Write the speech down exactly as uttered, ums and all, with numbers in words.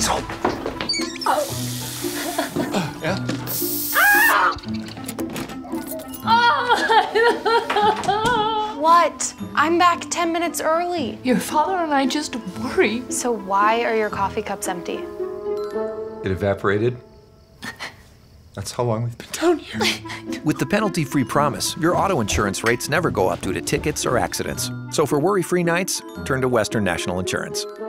Hazel. Oh. Uh, yeah? Ah! What? I'm back ten minutes early. Your father and I just worry. So why are your coffee cups empty? It evaporated. That's how long we've been down here. With the penalty-free promise, your auto insurance rates never go up due to tickets or accidents. So for worry-free nights, turn to Western National Insurance.